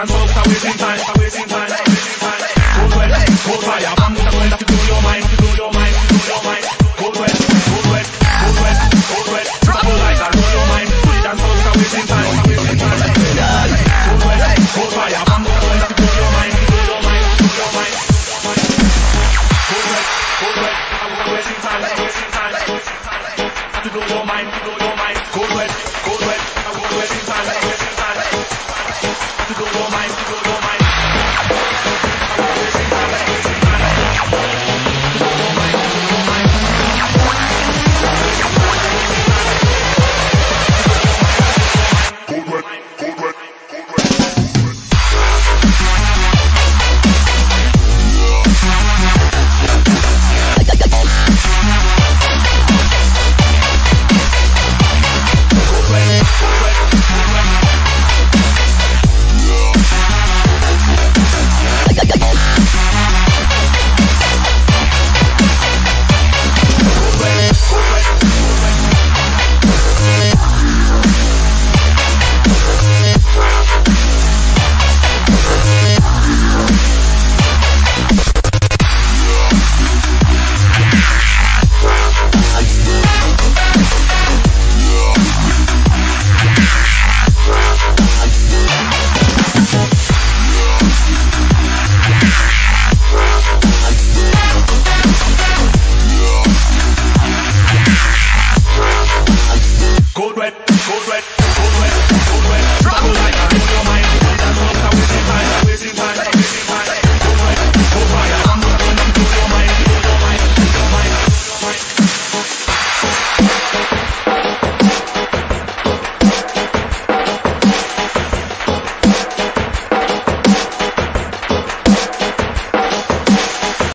and so stop wasting time, stop wasting time, stop wasting time. Cold wet, cold fire, bang with a friend to blow your mind, to blow your mind, to blow your mind. Cold wet, cold wet, cold wet, cold wet. Trouble like that, blow your mind, put it and so stop wasting time, stop wasting time. Cold wet, cold fire, bang with a friend to blow your mind, to blow your mind, to blow your mind. Cold wet, cold wet, stop wasting time, stop wasting time. To blow your mind, to blow your mind. Cold wet, stop wasting time, stop wasting time. To blow your mind, to blow your mind.